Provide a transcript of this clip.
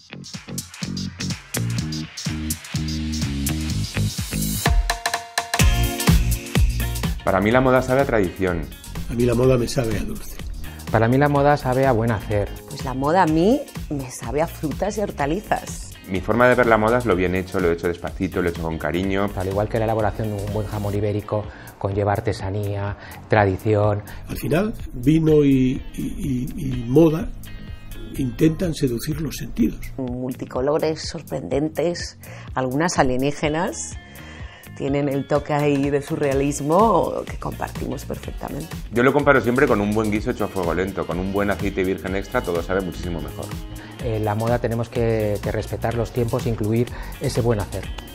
Para mí la moda sabe a tradición. A mí la moda me sabe a dulce. Para mí la moda sabe a buen hacer. Pues la moda a mí me sabe a frutas y hortalizas. Mi forma de ver la moda es lo bien hecho, lo he hecho despacito, lo he hecho con cariño. Al igual que la elaboración de un buen jamón ibérico, conlleva artesanía, tradición. Al final, vino y moda intentan seducir los sentidos. Multicolores, sorprendentes, algunas alienígenas. Tienen el toque ahí de surrealismo que compartimos perfectamente. Yo lo comparo siempre con un buen guiso hecho a fuego lento, con un buen aceite virgen extra todo sabe muchísimo mejor. En la moda tenemos que respetar los tiempos e incluir ese buen hacer.